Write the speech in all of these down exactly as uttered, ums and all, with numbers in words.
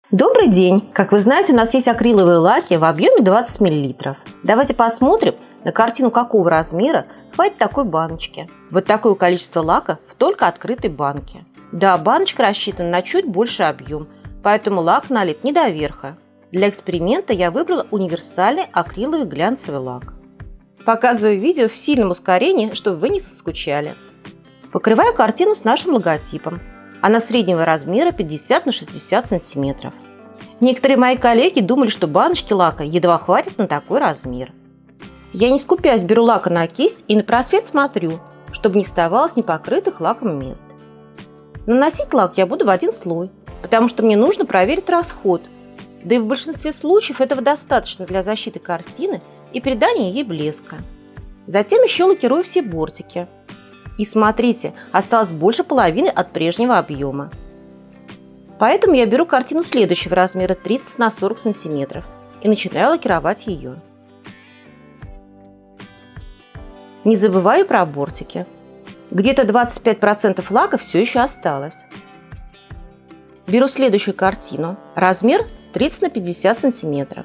Добрый день! Как вы знаете, у нас есть акриловые лаки в объеме двадцать миллилитров. Давайте посмотрим на картину, какого размера хватит такой баночки. Вот такое количество лака в только открытой банке. Да, баночка рассчитана на чуть больше объем, поэтому лак налит не до верха. Для эксперимента я выбрала универсальный акриловый глянцевый лак. Показываю видео в сильном ускорении, чтобы вы не соскучали. Покрываю картину с нашим логотипом. Она среднего размера пятьдесят на шестьдесят сантиметров. Некоторые мои коллеги думали, что баночки лака едва хватит на такой размер. Я не скупясь беру лака на кисть и на просвет смотрю, чтобы не оставалось непокрытых лаком мест. Наносить лак я буду в один слой, потому что мне нужно проверить расход. Да и в большинстве случаев этого достаточно для защиты картины и придания ей блеска. Затем еще лакирую все бортики. И смотрите, осталось больше половины от прежнего объема. Поэтому я беру картину следующего размера тридцать на сорок сантиметров и начинаю лакировать ее. Не забываю про бортики. Где-то двадцать пять процентов лака все еще осталось. Беру следующую картину. Размер тридцать на пятьдесят сантиметров.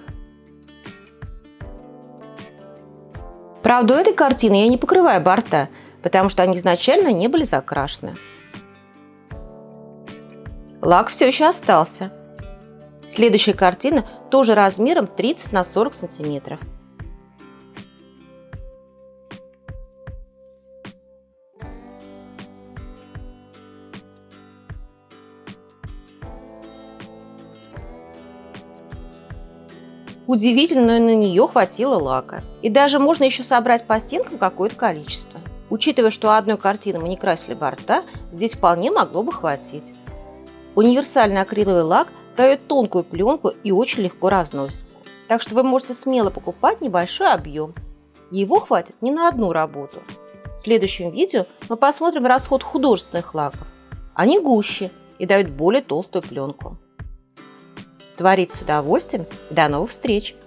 Правда, у этой картины я не покрываю борта, потому что они изначально не были закрашены. Лак все еще остался. Следующая картина тоже размером тридцать на сорок сантиметров. Удивительно, но и на нее хватило лака. И даже можно еще собрать по стенкам какое-то количество. Учитывая, что одной картины мы не красили борта, здесь вполне могло бы хватить. Универсальный акриловый лак дает тонкую пленку и очень легко разносится. Так что вы можете смело покупать небольшой объем. Его хватит не на одну работу. В следующем видео мы посмотрим расход художественных лаков. Они гуще и дают более толстую пленку. Творите с удовольствием. До новых встреч!